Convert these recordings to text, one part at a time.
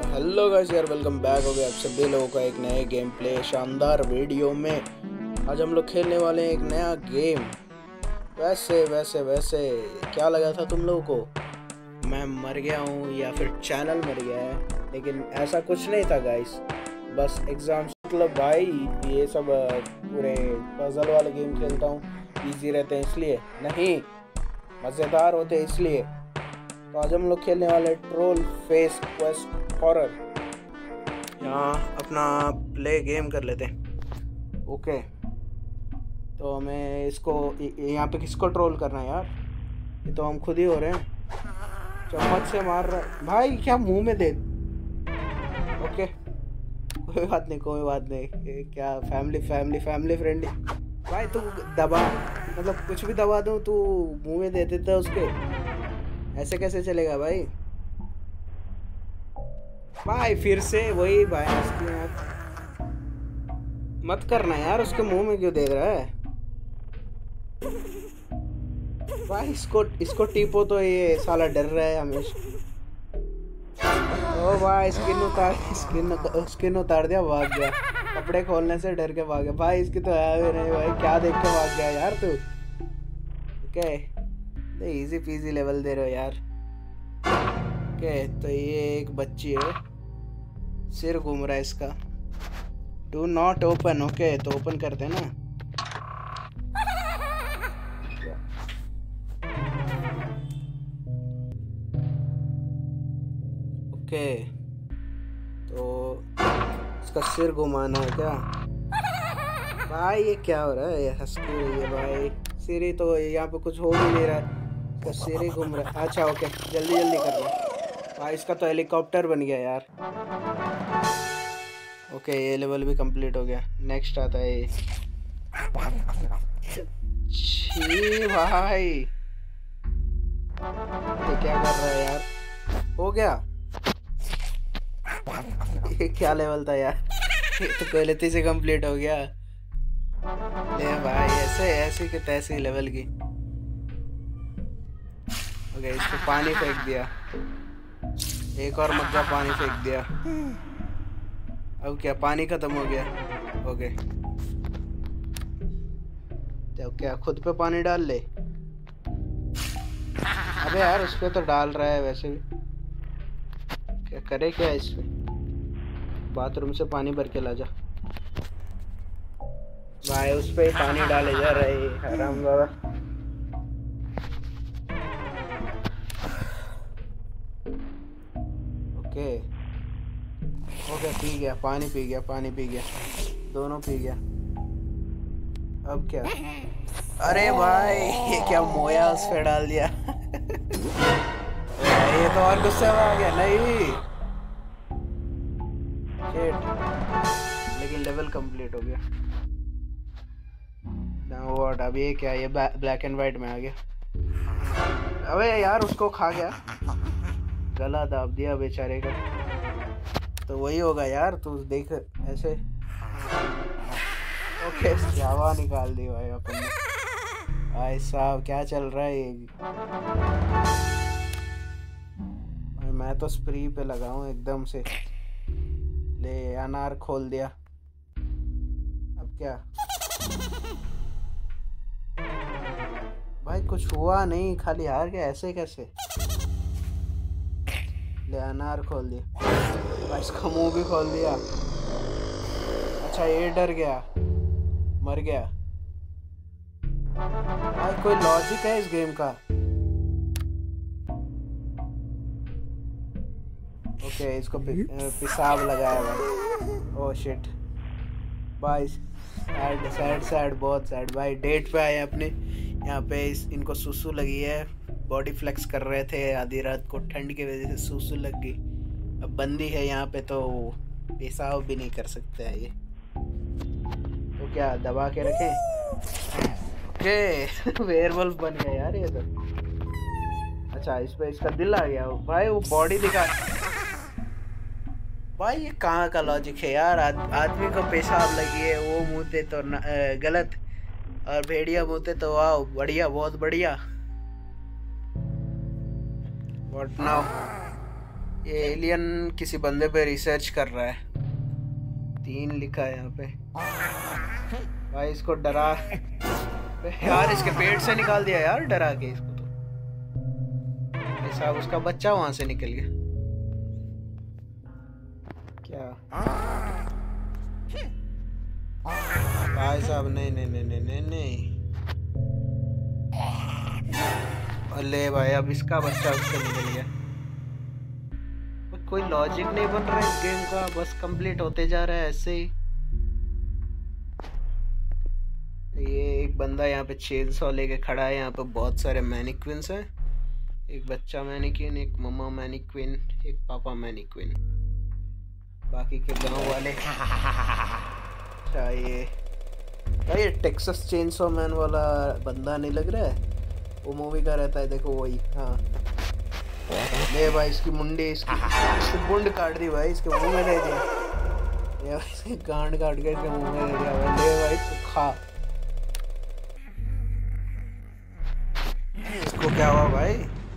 Hello guys यार, welcome back हो गया आप सभी लोगों का एक नए गेम प्ले शानदार वीडियो में। आज हम लोग खेलने वाले हैं एक नया गेम। वैसे वैसे वैसे क्या लगा था तुम लोगों को मैं मर गया हूँ या फिर चैनल मर गया है, लेकिन ऐसा कुछ नहीं था गाइस। बस एग्जाम मतलब भाई ये सब पूरे पजल वाले गेम खेलता हूँ, इजी रहते हैं इसलिए नहीं, मज़ेदार होते हैं इसलिए। तो आज हम लोग खेलने वाले ट्रोल फेस क्वेस्ट हॉरर। यहाँ अपना प्ले गेम कर लेते हैं। ओके, तो हमें इसको यहाँ पे किसको ट्रोल करना है यार? ये तो हम खुद ही हो रहे हैं। चम्मच से मार रहा भाई, क्या मुंह में दे। ओके कोई बात नहीं, कोई बात नहीं। ये क्या फैमिली फैमिली फैमिली फ्रेंडली भाई। तू दबा, मतलब कुछ भी दबा दूँ तू मुंह में दे देता है उसके, ऐसे कैसे चलेगा भाई? भाई फिर से वही भाई, उसकी यार मत करना यार, उसके मुंह में क्यों दे रहा है भाई? इसको टीपो तो ये साला डर रहा है हमेशा। ओ भाई स्किन उतार दिया, भाग गया। कपड़े खोलने से डर के भाग गया भाई। इसकी तो है भी नहीं भाई, क्या देख के भाग गया यार तू? ओके, इजी पीजी लेवल दे रहे हो यार। ओके, तो ये एक बच्ची है, सिर घूम रहा है इसका। Do not open. ओके, तो ओपन करते हैं ना। ओके, तो इसका सिर घुमाना है क्या भाई? ये क्या हो रहा है? ये हंस क्यों रही है भाई? सिर ही तो यहाँ पे कुछ हो भी नहीं रहा है, इसका सिर ही घूम रहा है। अच्छा ओके, जल्दी जल्दी करना भाई। इसका तो हेलीकॉप्टर बन गया यार। ओके, ये लेवल भी कंप्लीट हो गया। नेक्स्ट आता है ये। छी भाई, ये क्या कर रहा है यार? हो गया। ये क्या लेवल था यार? ये तो गलती से कंप्लीट हो गया। ले भाई, ऐसे ऐसी की तैसी लेवल की। ओके, इसको पानी फेंक दिया, एक और मग्गा पानी फेंक दिया। अब क्या पानी खत्म हो गया? ओके, तो क्या खुद पे पानी डाल ले? अबे यार, उस पे तो डाल रहा है वैसे भी। क्या करे क्या इस पे? बाथरूम से पानी भर के ला जा भाई। उस पे पानी डाले जा रहा है हरामजादा। ओके ओके, पी गया पानी, पी गया पानी, पी गया, दोनों पी गया। अब क्या? अरे भाई, ये क्या मोया उस पे डाल दिया। ये तो और गुस्से में आ गया। नहीं शिट, लेकिन लेवल कंप्लीट हो गया। Now what? अब ये क्या? ये ब्लैक एंड व्हाइट में आ गया। अबे यार, उसको खा गया, गला दाब दिया बेचारे का। तो वही होगा यार, तू देख ऐसे। ओके, जावा निकाल दी भाई अपन ने। भाई साहब क्या चल रहा है ये? भाई मैं तो स्प्री पे लगा हूँ एकदम से। ले, अनार खोल दिया। अब क्या भाई? कुछ हुआ नहीं, खाली हार गया। ऐसे कैसे? ले, अनार खोल दिया। इसका मुंह भी खोल दिया। अच्छा, ये डर गया, मर गया। भाई कोई लॉजिक है इस गेम का? ओके, इसको पेशाब लगाया भाई। ओह शिट भाई, सैड सैड सैड, बहुत सैड भाई। डेट पे आए अपने यहाँ पे, इनको सुसु लगी है। बॉडी फ्लेक्स कर रहे थे आधी रात को, ठंड की वजह से सुसु लग गई। अब बंदी है यहाँ पे तो पेशाब भी नहीं कर सकते हैं ये। तो क्या दबा के रखें? ओके, वेयरवुल्फ बन गया यार ये तो। अच्छा, इस पे इसका दिल आ गया भाई। वो बॉडी दिखा भाई। ये कहाँ का लॉजिक है यार? आदमी को पेशाब लगी है, वो मुँहते तो गलत, और भेड़िया मुँहते तो वाह बढ़िया, बहुत बढ़िया। What now? ये एलियन किसी बंदे पे रिसर्च कर रहा है। 3 लिखा है यहाँ पे। भाई इसको डरा यार, इसके पेट से निकाल दिया यार डरा के इसको तो। भाई साहब उसका बच्चा वहां से निकल गया क्या? भाई साहब नहीं नहीं नहीं नहीं नहीं नहीं। अले भाई अब इसका बच्चा उससे निकल गया। कोई लॉजिक नहीं बन रहा है इस गेम का, बस कंप्लीट होते जा रहा है ऐसे ही। ये एक बंदा यहाँ पे चेन सॉ लेके खड़ा है। यहाँ पे बहुत सारे मैनिक्विन्स हैं। एक बच्चा मैनिक्विन, एक मम्मा मैनिक्विन, एक पापा मैनिक्विन, बाकी के गांव वाले। अच्छा ये भाई ये टेक्सास चेनसॉ मैन वाला बंदा नहीं लग रहा है? वो मूवी का रहता है, देखो वही। हाँ ले भाई इसकी मुंडी, इसकी बुंड काट दी भाई, इसके मुंह में दे दिया। ये इसकी गांड काट के इसके मुंह में दे दिया भाई। ले भाई इसको खा। इसको क्या हुआ भाई?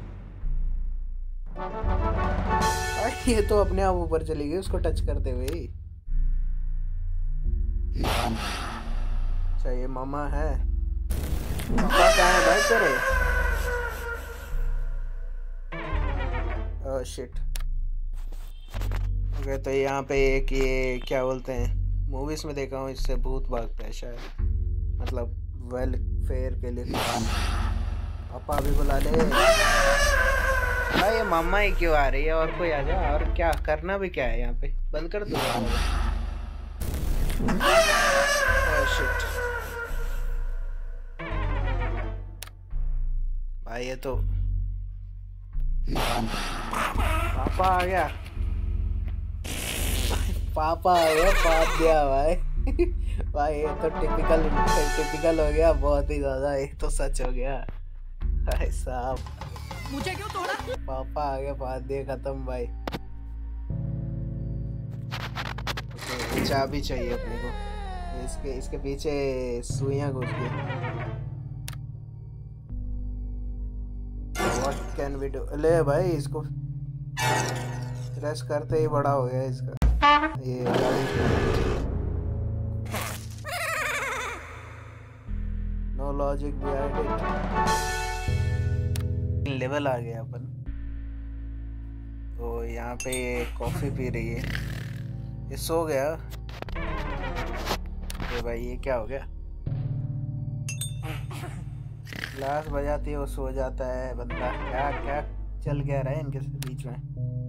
भाई ये तो अपने आप ऊपर चली गई उसको टच करते हुए। अच्छा ये मामा है। पापा कहाँ है भाई तेरे? Oh shit. ओके तो यहाँ पे एक ये क्या बोलते हैं, मूवीज में देखा हूँ इससे भूत भागता है शायद, मतलब वेलफेयर के लिए। पापा अभी बुला ले भाई। ये मामा ही क्यों आ रही है? और कोई आ जा। और क्या करना भी क्या है यहाँ पे? बंद कर दो। ओह शिट भाई ये तो पापा आ गया। पापा आ गया, पाप दिया भाई। भाई ये तो टिपिकल हो गया बहुत ही ज्यादा। ये तो सच हो गया भाई साहब। मुझे क्यों तोड़ा? पापा आ गया, बात दिए खत्म भाई। चाबी चाहिए अपने को। इसके पीछे सुइयां घुस गई। What can we do? ले भाई इसको प्रेस करते ही बड़ा हो गया इसका ये गाड़ी। No logic behind it. Level आ गया अपन। तो यहाँ पे ये कॉफी पी रही है, ये सो गया। ये भाई ये क्या हो गया? ग्लास बजाती है वो सो जाता है बंदा। क्या क्या चल क्या रहा है इनके बीच में?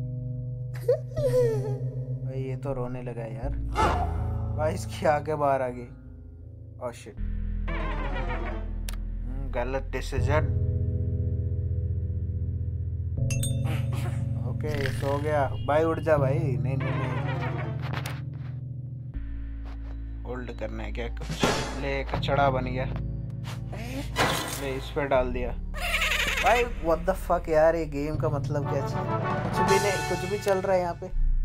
भाई ये तो रोने लगा यार। भाई इसकी आंखें बाहर आ गई। ओह शिट, गलत डिसीजन। ओके ये सो गया भाई। उठ जा भाई। नहीं नहीं नहीं, होल्ड करना है क्या कुछ? ले कचड़ा बन गया, ले इस पे डाल दिया भाई। व्हाट द फक यार, ये गेम का मतलब क्या चीज? कुछ भी नहीं, कुछ भी चल रहा है यहाँ पे।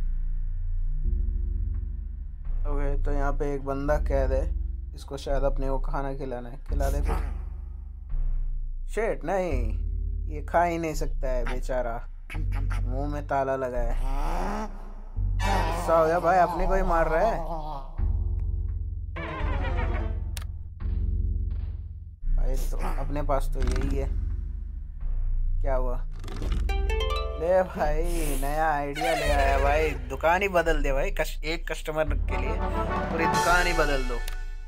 ओके तो यहाँ पे एक बंदा कैद है, इसको शायद अपने को खाना खिलाना है। खिला दे फिर। शिट नहीं, ये खा ही नहीं सकता है बेचारा, मुंह में ताला लगा है। गुस्सा हो गया भाई, अपने को ही मार रहा है भाई। तो अपने पास तो यही है। क्या हुआ? ले भाई नया आइडिया ले आया भाई। दुकान ही बदल दे भाई। एक कस्टमर के लिए पूरी दुकान ही बदल दो।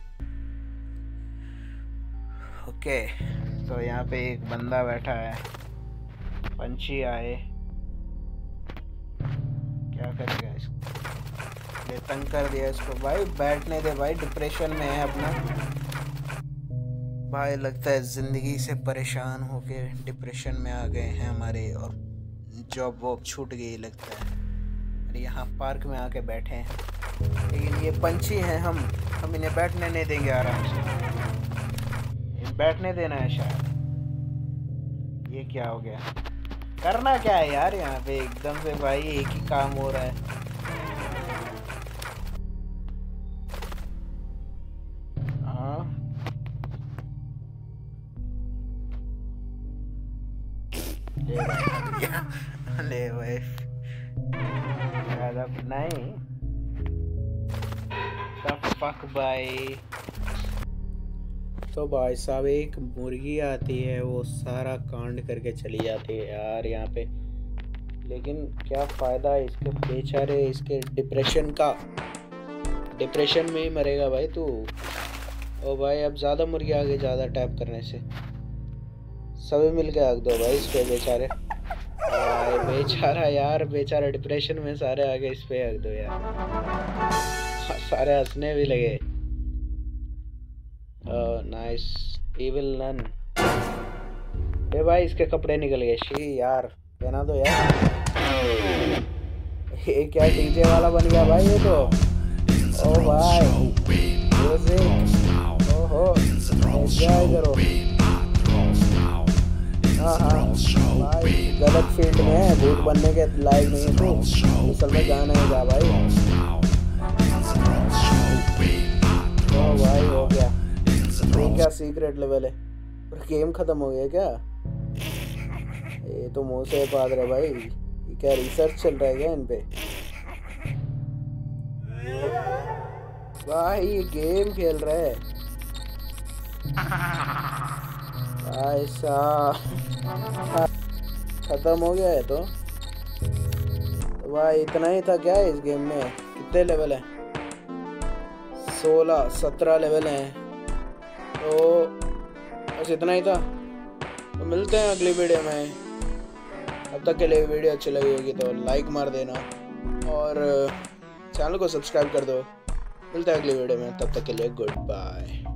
ओके तो यहाँ पे एक बंदा बैठा है, पंछी आए। क्या करेगा इसको? ले तंग कर दिया इसको भाई। बैठने दे भाई, डिप्रेशन में है अपना भाई। लगता है जिंदगी से परेशान होके डिप्रेशन में आ गए हैं हमारे, और जॉब वॉब छूट गई लगता है। और यहाँ पार्क में आके बैठे हैं, लेकिन ये पंछी हैं, हम इन्हें बैठने नहीं देंगे आराम से। बैठने देना है शायद। ये क्या हो गया? करना क्या है यार यहाँ पे? एकदम से भाई एक ही काम हो रहा है। ले भाई तरफ नहीं। फक भाई। तो भाई साहब एक मुर्गी आती है, वो सारा कांड करके चली जाती है यार यहाँ पे। लेकिन क्या फ़ायदा है इसके, बेचारे इसके डिप्रेशन का। डिप्रेशन में ही मरेगा भाई तू। ओ भाई अब ज़्यादा मुर्गी आ गई ज़्यादा टैप करने से। सभी मिल के हक दो भाई इस पे बेचारे। भाई बेचारा यार, बेचारा डिप्रेशन में सारे आगे इस पे हक दो यार। सारे हंसने भी लगे। Nice evil none. ए भाई इसके कपड़े निकल गए। शी यार पहना दो यार। ये क्या डीजे वाला बन गया भाई ये तो। ओ भाई ओहो एंजॉय करो। हाँ भाई गलत फील्ड में है, भूत बनने के लायक नहीं है तू। असल में गाना है जा भाई। ओ भाई हो गया। ये क्या सीक्रेट लेवल है? और गेम खत्म हो गया क्या? ये तो मुंह से पाद रहे भाई। ये क्या रिसर्च चल रहा है क्या इन पे? भाई ये गेम खेल रहे हैं भाई साहब। खत्म हो गया है तो भाई इतना ही था क्या इस गेम में? कितने लेवल है? 16-17 लेवल हैं। तो बस इतना ही था। तो मिलते हैं अगली वीडियो में। अब तक के लिए वीडियो अच्छी लगी होगी तो लाइक मार देना और चैनल को सब्सक्राइब कर दो। मिलते हैं अगली वीडियो में, तब तक के लिए गुड बाय।